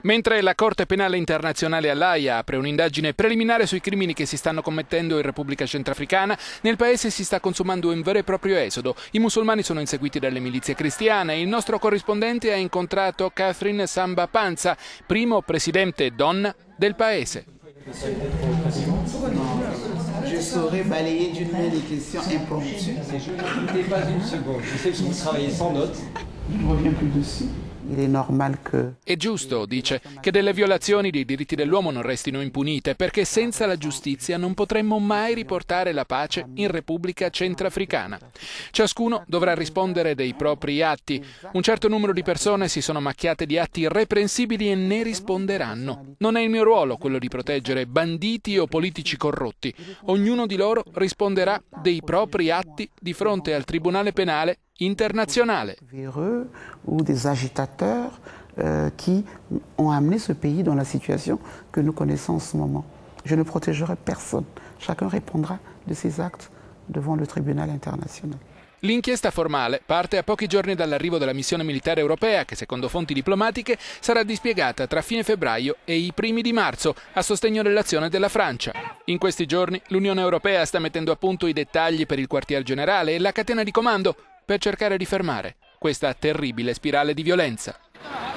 Mentre la Corte Penale Internazionale all'Aia apre un'indagine preliminare sui crimini che si stanno commettendo in Repubblica Centrafricana, nel paese si sta consumando un vero e proprio esodo. I musulmani sono inseguiti dalle milizie cristiane. Il nostro corrispondente ha incontrato Catherine Samba Panza, primo presidente donna del paese. Je saurais balayer d'une main les questions impromptues. N'hésitez pas une seconde. Je sais que vous travaillez sans notes. Je ne reviens plus dessus. Il est normal que... È giusto, dice, che delle violazioni dei diritti dell'uomo non restino impunite, perché senza la giustizia non potremmo mai riportare la pace in Repubblica Centrafricana. Ciascuno dovrà rispondere dei propri atti. Un certo numero di persone si sono macchiate di atti irreprensibili e ne risponderanno. Non è il mio ruolo quello di proteggere banditi o politici corrotti. Ognuno di loro risponderà dei propri atti di fronte al Tribunale Penale internazionale. Ou des agitateurs qui ont amené ce pays dans la situation que nous connaissons en ce moment. Je ne protégerai personne. Chacun répondra de ses actes devant le tribunal international. L'inchiesta formale parte a pochi giorni dall'arrivo della missione militare europea che, secondo fonti diplomatiche, sarà dispiegata tra fine febbraio e i primi di marzo a sostegno dell'azione della Francia. In questi giorni l'Unione Europea sta mettendo a punto i dettagli per il quartier generale e la catena di comando per cercare di fermare questa terribile spirale di violenza.